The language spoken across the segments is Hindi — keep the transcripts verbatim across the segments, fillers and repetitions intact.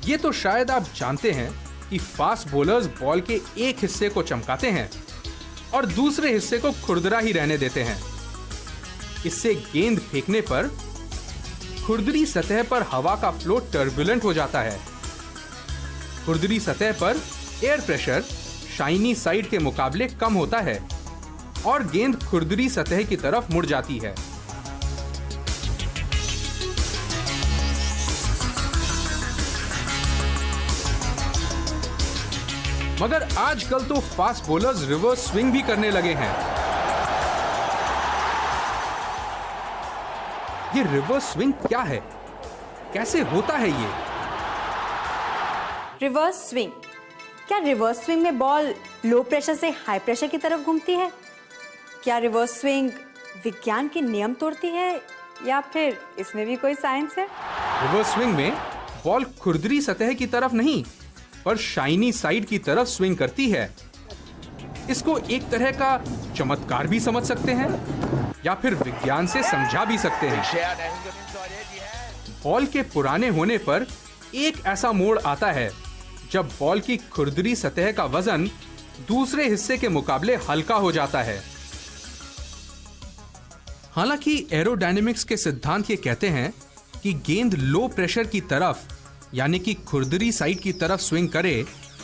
ये तो शायद आप जानते हैं कि फास्ट बॉलर्स बॉल के एक हिस्से को चमकाते हैं और दूसरे हिस्से को खुरदरा ही रहने देते हैं। इससे गेंद फेंकने पर खुरदरी सतह पर हवा का फ्लो टर्बुलेंट हो जाता है। खुरदरी सतह पर एयर प्रेशर शाइनी साइड के मुकाबले कम होता है और गेंद खुरदरी सतह की तरफ मुड़ जाती है। मगर आजकल तो फास्ट बॉलर्स रिवर्स स्विंग भी करने लगे हैं। ये रिवर्स स्विंग क्या है? कैसे होता है ये? रिवर्स स्विंग, क्या रिवर्स स्विंग में बॉल लो प्रेशर से हाई प्रेशर की तरफ घूमती है? क्या रिवर्स स्विंग विज्ञान के नियम तोड़ती है या फिर इसमें भी कोई साइंस है? रिवर्स स्विंग में बॉल खुरदरी सतह की तरफ नहीं पर शाइनी साइड की तरफ स्विंग करती है। इसको एक तरह का चमत्कार भी समझ सकते हैं या फिर विज्ञान से समझा भी सकते हैं। बॉल के पुराने होने पर एक ऐसा मोड़ आता है जब बॉल की खुरदरी सतह का वजन दूसरे हिस्से के मुकाबले हल्का हो जाता है। हालांकि एरोडायनेमिक्स के सिद्धांत ये कहते हैं कि गेंद लो प्रेशर की तरफ यानी कि खुरदरी साइड की तरफ स्विंग करे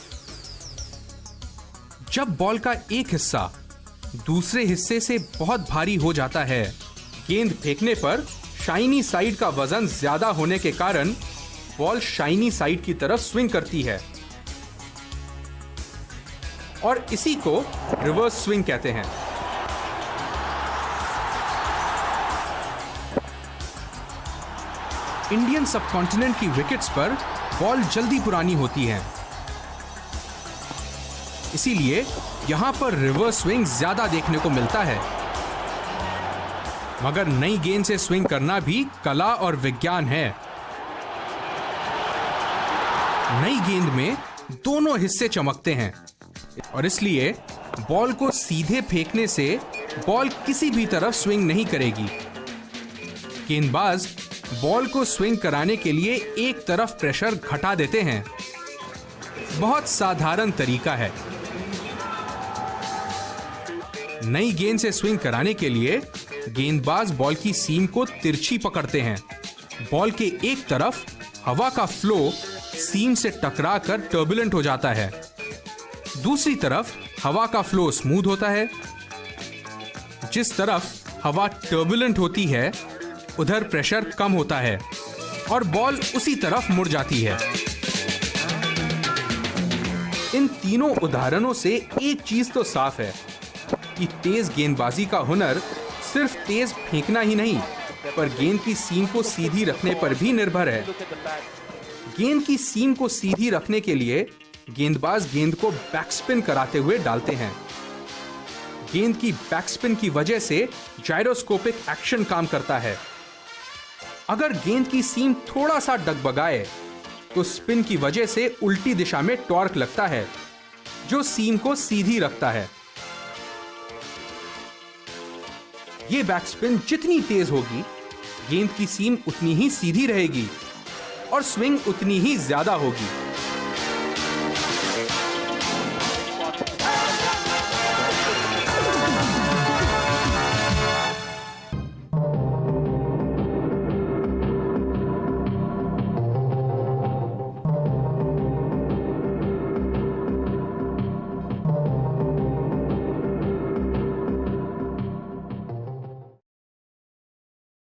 जब बॉल का एक हिस्सा दूसरे हिस्से से बहुत भारी हो जाता है। गेंद फेंकने पर शाइनी साइड का वजन ज्यादा होने के कारण बॉल शाइनी साइड की तरफ स्विंग करती है और इसी को रिवर्स स्विंग कहते हैं। इंडियन सबकॉन्टिनेंट की विकेट्स पर बॉल जल्दी पुरानी होती है, इसीलिए यहां पर रिवर्स स्विंग ज्यादा देखने को मिलता है। मगर नई गेंद से स्विंग करना भी कला और विज्ञान है। नई गेंद में दोनों हिस्से चमकते हैं और इसलिए बॉल को सीधे फेंकने से बॉल किसी भी तरफ स्विंग नहीं करेगी। गेंदबाज बॉल को स्विंग कराने के लिए एक तरफ प्रेशर घटा देते हैं। बहुत साधारण तरीका है। नई गेंद से स्विंग कराने के लिए गेंदबाज बॉल की सीम को तिरछी पकड़ते हैं। बॉल के एक तरफ हवा का फ्लो सीम से टकराकर टर्बुलेंट हो जाता है, दूसरी तरफ हवा का फ्लो स्मूथ होता है। जिस तरफ हवा टर्बुलेंट होती है उधर प्रेशर कम होता है और बॉल उसी तरफ मुड़ जाती है। इन तीनों उदाहरणों से एक चीज तो साफ है कि तेज गेंदबाजी का हुनर सिर्फ तेज फेंकना ही नहीं पर गेंद की सीम को सीधी रखने पर भी निर्भर है। गेंद की सीम को सीधी रखने के लिए गेंदबाज गेंद को बैकस्पिन कराते हुए डालते हैं। गेंद की बैकस्पिन की वजह से जायरोस्कोपिक एक्शन काम करता है। अगर गेंद की सीम थोड़ा सा डगबगाए तो स्पिन की वजह से उल्टी दिशा में टॉर्क लगता है जो सीम को सीधी रखता है। यह बैकस्पिन जितनी तेज होगी गेंद की सीम उतनी ही सीधी रहेगी और स्विंग उतनी ही ज्यादा होगी।